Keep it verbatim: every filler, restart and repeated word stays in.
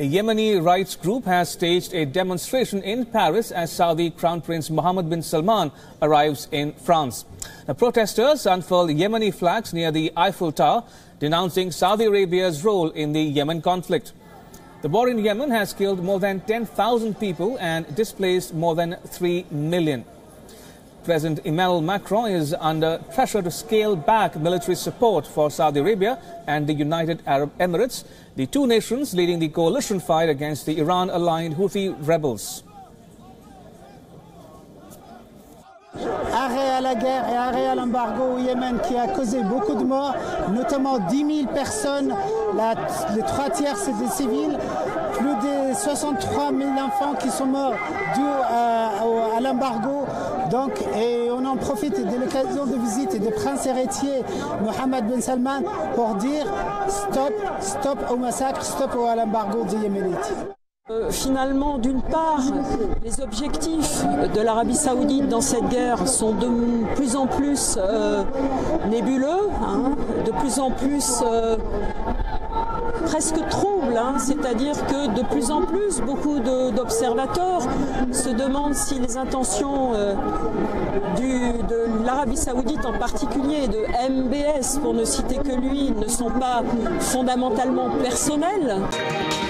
A Yemeni rights group has staged a demonstration in Paris as Saudi Crown Prince Mohammed bin Salman arrives in France. The protesters unfurled Yemeni flags near the Eiffel Tower, denouncing Saudi Arabia's role in the Yemen conflict. The war in Yemen has killed more than ten thousand people and displaced more than three million. President Emmanuel Macron is under pressure to scale back military support for Saudi Arabia and the United Arab Emirates, the two nations leading the coalition fight against the Iran-aligned Houthi rebels. Arrêt à la guerre et arrêt à l'embargo au Yémen qui a causé beaucoup de morts, notamment dix mille personnes, la, les trois tiers c'est des civils, plus de soixante-trois mille enfants qui sont morts dus à, à, à l'embargo. Donc, et on en profite de l'occasion de visite du prince héritier Mohammed bin Salman pour dire stop, stop au massacre, stop à l'embargo des Yéménites. Euh, finalement, d'une part, les objectifs de l'Arabie Saoudite dans cette guerre sont de plus en plus euh, nébuleux, hein, de plus en plus euh, presque troubles, hein, c'est-à-dire que de plus en plus, beaucoup d'observateurs se demandent si les intentions euh, du, de l'Arabie Saoudite en particulier, de M B S pour ne citer que lui, ne sont pas fondamentalement personnelles.